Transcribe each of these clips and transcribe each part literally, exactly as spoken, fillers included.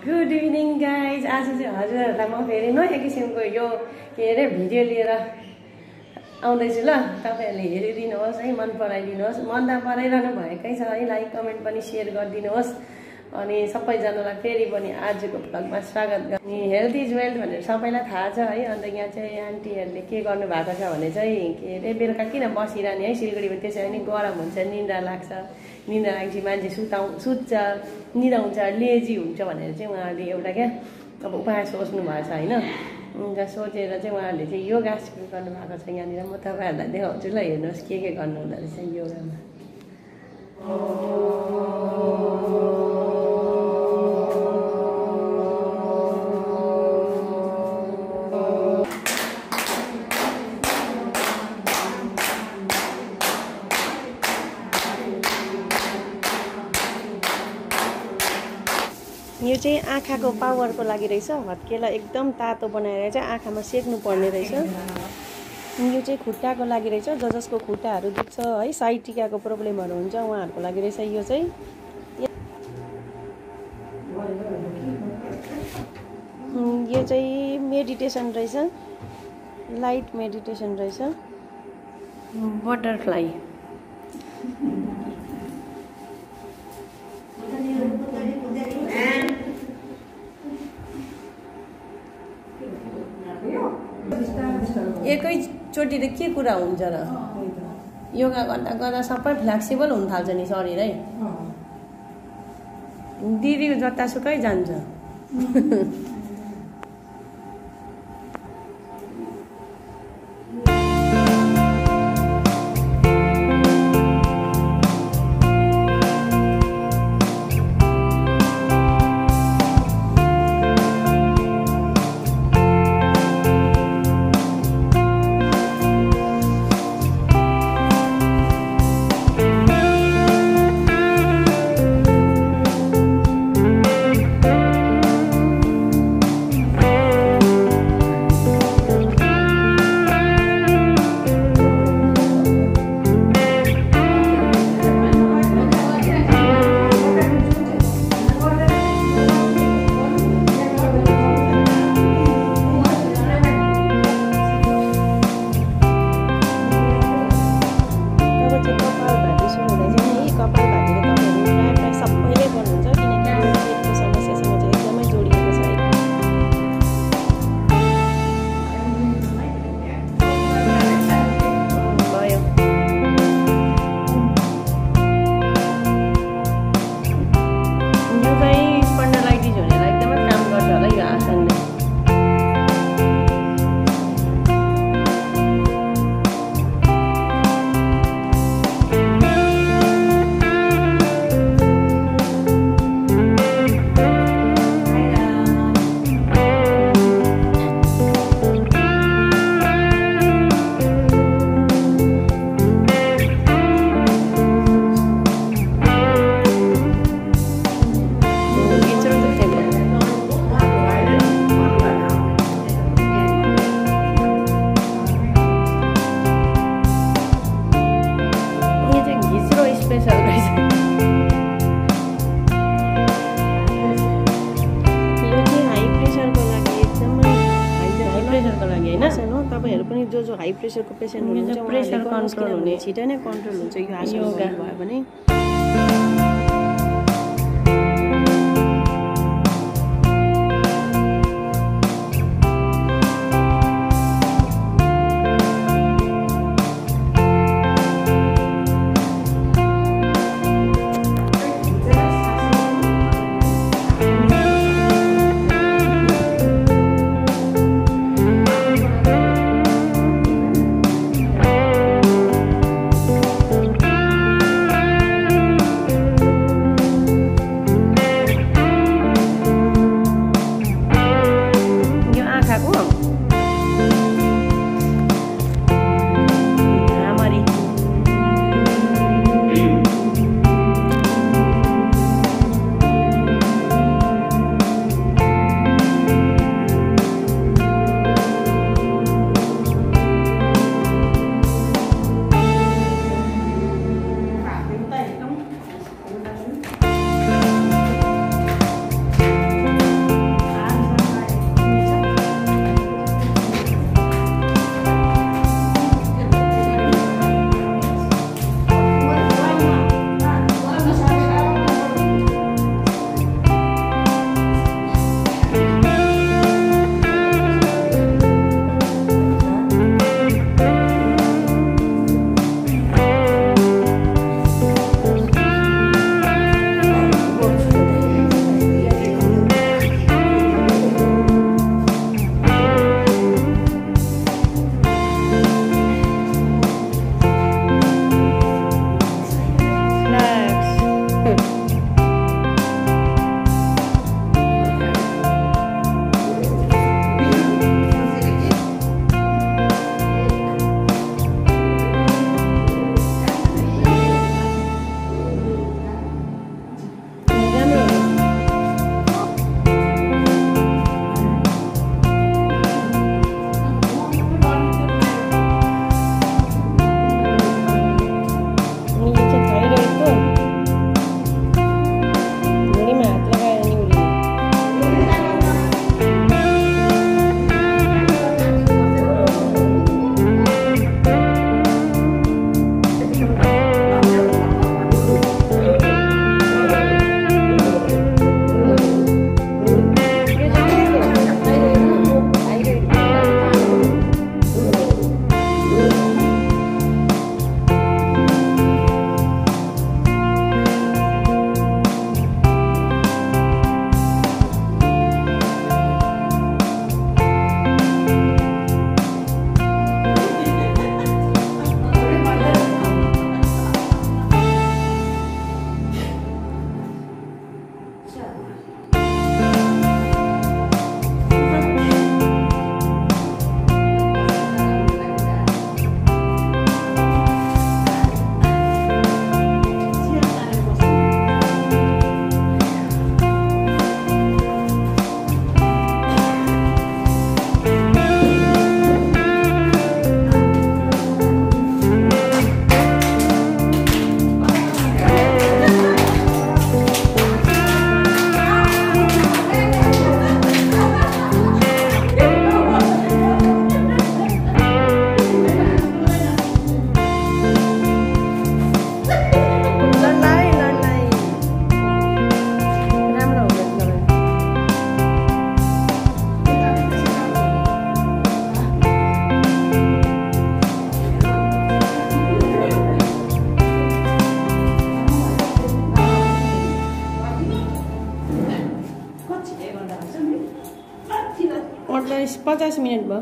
Good evening guys. आज चाहिँ हजुरहरूलाई म फेरि नयाँ किसिमको यो के अरे भिडियो लिएर आउँदैछु ल। तपाईँहरूले हेरिदिनुहोस् है, मन पराइदिनुहोस्। मन त पराइरहनु भएकै छ है, लाइक कमेन्ट पनि सेयर गरिदिनुहोस्। अनि सबैजनालाई फेरि पनि आजको भ्लगमा स्वागत गर्ने। हेल्थ इज वेल्थ भनेर सबैलाई थाहा छ है। अन्त यहाँ चाहिँ आन्टीहरूले के गर्नु भएको छ भने चाहिँ के अरे बेलुका किन बसिरहने है सिलगढीमा, त्यसै पनि गरम हुन्छ, निन्द्रा लाग्छ, निन्द्रा लागेपछि मान्छे सुताउ सुत्छ, निदाउँछ, लेजी हुन्छ भनेर चाहिँ उहाँहरूले एउटा क्या अब उपाय सोच्नु भएको छ होइन। अन्त सोचेर चाहिँ उहाँहरूले चाहिँ योगा सुरु गर्नुभएको छ यहाँनिर। म तपाईँहरूलाई देखाउँछु ल, हेर्नुहोस् के के गर्नु हुँदो रहेछ योगामा। यो चाहिँ आँखाको पावरको लागि रहेछ। हत्केला एकदम तातो बनाएर चाहिँ आँखामा सेक्नु पर्ने रहेछ। यो चाहिँ खुट्टाको लागि रहेछ, ज जसको खुट्टाहरू दुख्छ है, साइटिकाको प्रब्लमहरू हुन्छ उहाँहरूको लागि रहेछ यो चाहिँ। यो चाहिँ मेडिटेसन रहेछ, लाइट मेडिटेसन रहेछ। बटरफ्लाई एकैचोटि त के कुरा हुन्छ र। योगा गर्दा गर्दा सबै फ्लेक्सिबल हुन थाल्छ नि शरीर है। दिदीको जतासुकै जान्छ। तपाईँहरू पनि जो जो हाई प्रेसरको पेसेन्ट हुनुहुन्छ प्रेसर कन्ट्रोल हुने छिटै नै कन्ट्रोल हुन्छ यो आसन भयो भने। पचास मिनट भयो।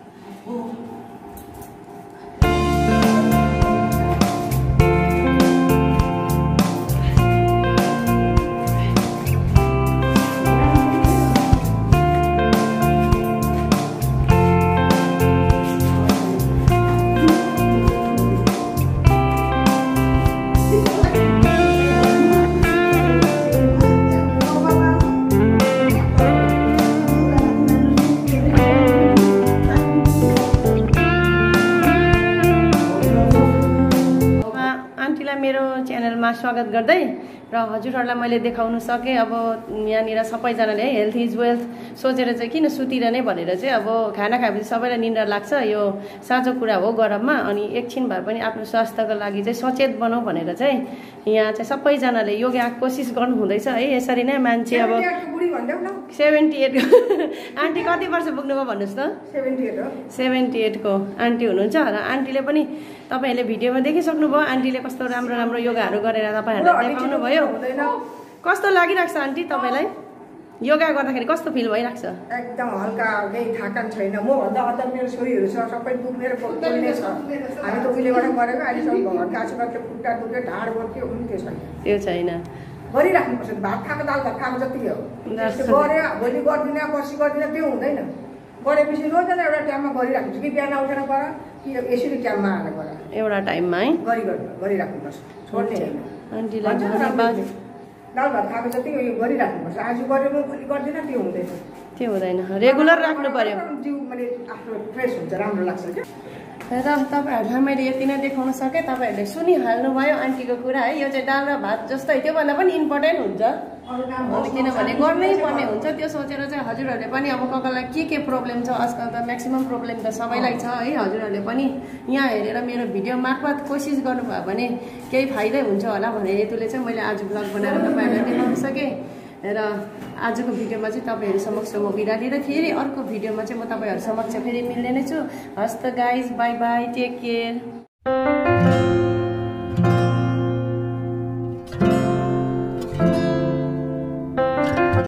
मेरो च्यानलमा स्वागत गर्दै र हजुरहरूलाई मैले देखाउन सकेँ। अब यहाँनिर सबैजनाले हेल्थ इज वेल्थ सोचेर चाहिँ किन सुतिरहने भनेर चाहिँ अब खाना खाएपछि सबैलाई निन्द्रा लाग्छ, यो साँचो कुरा हो गरममा। अनि एकछिन भए पनि आफ्नो स्वास्थ्यको लागि चाहिँ सचेत बनाऊ भनेर चाहिँ यहाँ चाहिँ सबैजनाले योगा कोसिस गर्नु हुँदैछ है। यसरी नै मान्छे अब सेभेन्टी एट आन्टी कति वर्ष पुग्नुभयो भन्नुहोस् त? सेभेन्टी एट हो। सेभेन्टी एटको आन्टी हुनुहुन्छ र आन्टीले पनि तपाईँहरूले भिडियोमा देखिसक्नुभयो। आन्टीले कस्तो राम्रो राम्रो योगाहरू गरेर तपाईँहरूलाई देखाउनु भयो। कस्तो लागिरहेको छ आन्टी तपाईँलाई? योगा गर्दाखेरि कस्तो फिल भइरहेको छ? एकदम हल्का, केही थकान छैन। म भन्दा अझ मेरो छोरीहरू छ, सबै दुख्नेर बोल्ने छ। हामी त उहिलेबाट गरेको, अहिलेसम्म घरका आशीर्वादले खुट्टा दुख्यो, ढाड बर्थ्यो, पनि त्यो छैन। त्यो छैन। गरिराख्नुपर्छ। भात खाएको दाल भात खाएको जति हो गऱ्यो, भोलि गर्दिनँ पर्सि गर्दिनँ त्यो हुँदैन। गरेपछि रोज एउटा टाइममा गरिराख्नुपर्छ कि बिहान उठेर गर कि यसरी टाइममा आएर गर, एउटा टाइममा है गरि गरिराख्नुपर्छ। छोड्ने होइन। आन्टीलाई दाल भात खाएको जति यो गरिराख्नुपर्छ। आज गऱ्यो म भोलि गर्दिनँ त्यो हुँदैन। त्यो हुँदैन, रेगुलर राख्नु पर्यो। जिउ मैले आफ्नो फ्रेस हुन्छ, राम्रो लाग्छ क्या। र तपाईँहरूलाई मैले यति नै देखाउन सकेँ। तपाईँहरूले सुनिहाल्नुभयो आन्टीको कुरा है। यो चाहिँ दाल र भात जस्तै, त्योभन्दा पनि इम्पोर्टेन्ट हुन्छ किनभने गर्नै पर्ने हुन्छ। त्यो सोचेर चाहिँ हजुरहरूले पनि अब ककलाई के के प्रब्लम छ, आजकल त म्याक्सिमम् प्रब्लम त सबैलाई छ है। हजुरहरूले पनि यहाँ हेरेर मेरो भिडियो मार्फत कोसिस गर्नुभयो भने केही फाइदै हुन्छ होला भन्ने हेतुले चाहिँ मैले आज ब्लग बनाएर तपाईँहरूलाई देखाउन सकेँ। र आजको भिडियोमा चाहिँ तपाईँहरू समक्ष म बिदा लिँदै फेरि अर्को भिडियोमा चाहिँ म तपाईँहरू समक्ष फेरि मिल्ने नै छु। हस् त guys, bye bye, take care.